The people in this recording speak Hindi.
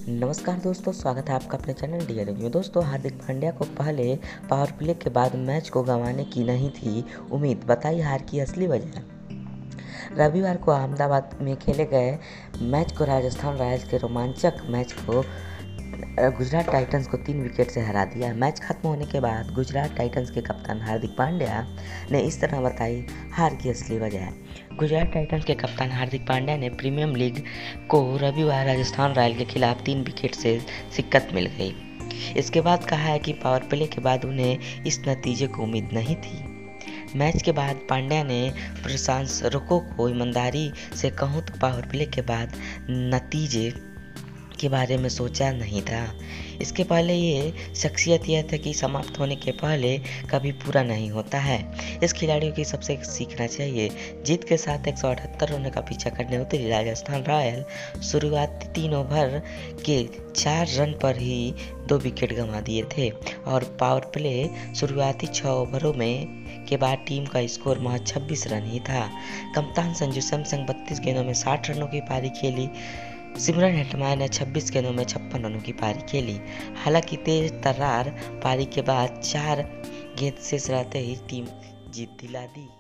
नमस्कार दोस्तों, स्वागत है आपका अपने चैनल डी रिव्यू। दोस्तों, हार्दिक पांड्या को पहले पावर प्ले के बाद मैच को गंवाने की नहीं थी उम्मीद। बताइए हार की असली वजह। रविवार को अहमदाबाद में खेले गए मैच को राजस्थान रॉयल्स के रोमांचक मैच को गुजरात टाइटंस को 3 विकेट से हरा दिया। मैच खत्म होने के बाद गुजरात टाइटंस के कप्तान हार्दिक पांड्या ने इस तरह बताई हार की असली वजह। गुजरात टाइटंस के कप्तान हार्दिक पांड्या ने प्रीमियर लीग को रविवार राजस्थान रॉयल के खिलाफ 3 विकेट से शिकस्त मिल गई। इसके बाद कहा है कि पावर प्ले के बाद उन्हें इस नतीजे को उम्मीद नहीं थी। मैच के बाद पांड्या ने प्रशंसकों को ईमानदारी से कहूं तो पावर प्ले के बाद नतीजे के बारे में सोचा नहीं था। इसके पहले ये शख्सियत यह था कि समाप्त होने के पहले कभी पूरा नहीं होता है। इस खिलाड़ियों की सबसे सीखना चाहिए। जीत के साथ 178 रनों का पीछा करने उतरी राजस्थान रॉयल शुरुआती 3 ओवर के 4 रन पर ही 2 विकेट गंवा दिए थे और पावर प्ले शुरुआती 6 ओवरों में के बाद टीम का स्कोर महज 26 रन ही था। कप्तान संजू सैमसन 32 गेंदों में 60 रनों की पारी खेली। सिमरन हेटमायर ने 26 गेंदों में 56 रनों की पारी खेली। हालांकि तेज तर्रार पारी के बाद 4 गेंद शेष रहते ही टीम जीत दिला दी।